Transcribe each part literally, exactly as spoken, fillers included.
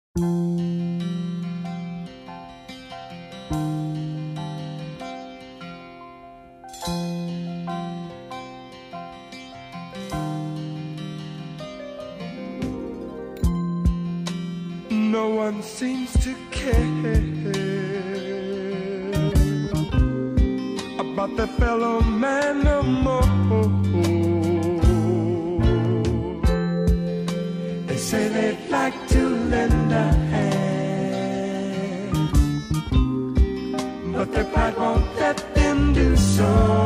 No one seems to care about their fellow man no more. They say they'd like to lend a hand, but their pride won't let them do so.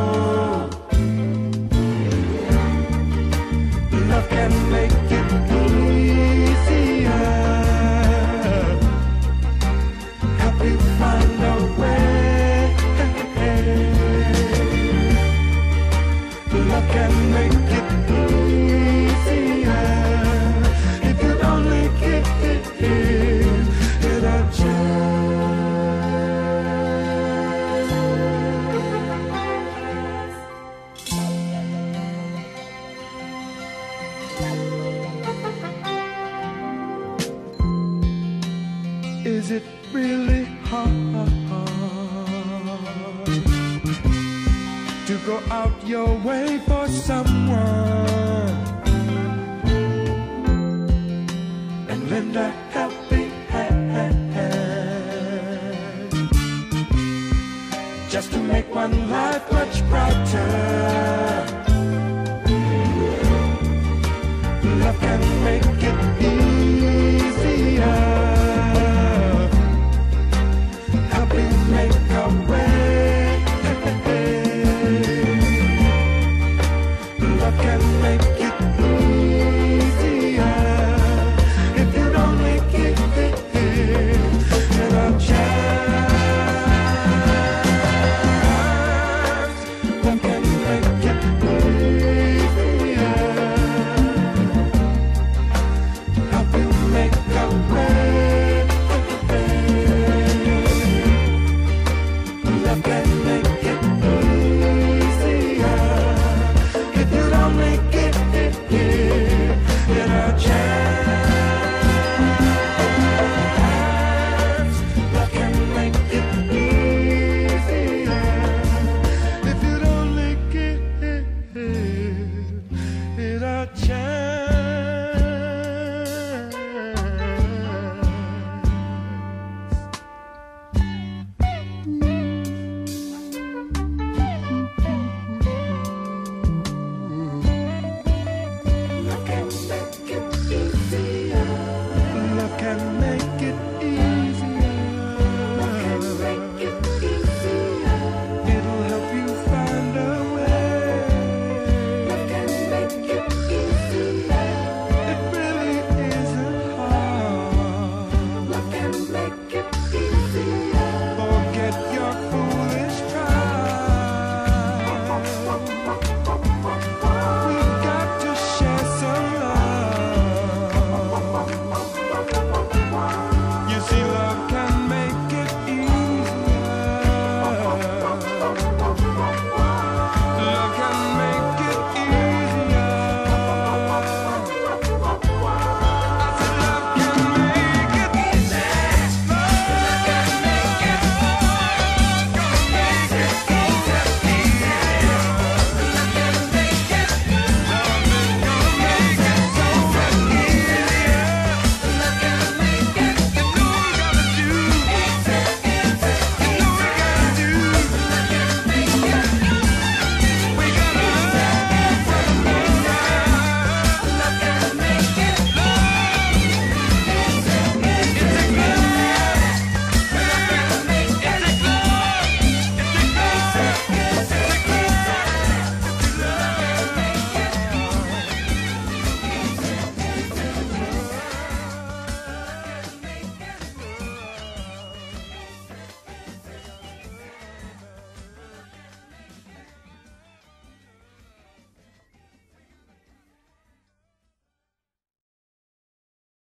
Love can make it easier. Help you find a way. Love can make it easier if you only give it a Is it really hard to go out your way for someone and lend a helping hand just to make one life much brighter? Love can make